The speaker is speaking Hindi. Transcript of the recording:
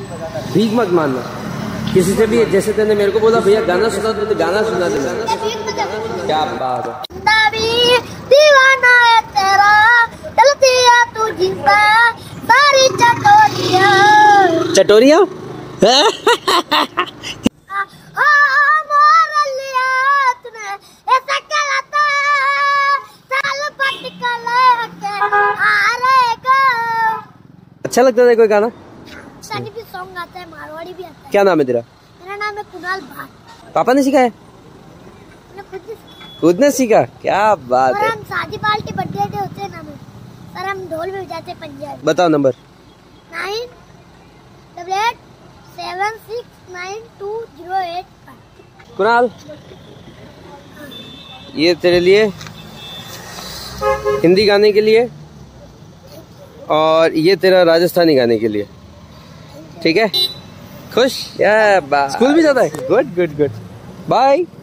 भीख मत मानना किसी से भी। जैसे तेने मेरे को बोला भैया गाना सुना दो, तो गाना सुना देना। क्या बात है। दीवाना है तेरा, चलती है तू जिंदा सारी चटोरिया। चटोरिया अच्छा लगता है कोई गाना? भी सॉन्ग आता है, मारवाड़ी भी आता है। क्या नाम है तेरा? मेरा नाम है कुणाल भाट। पापा ने सिखाया? खुद ने सीखा? क्या बात है। हम शादी पार्टी बर्थडे होते हैं ना सर, हम ढोल में बजाते हैं पंजाबी। बताओ नंबर। 98869208। कुणाल ये तेरे लिए हिंदी गाने के लिए, और ये तेरा राजस्थानी गाने के लिए। ठीक है, खुश? या स्कूल भी जाता है? Good good good, bye.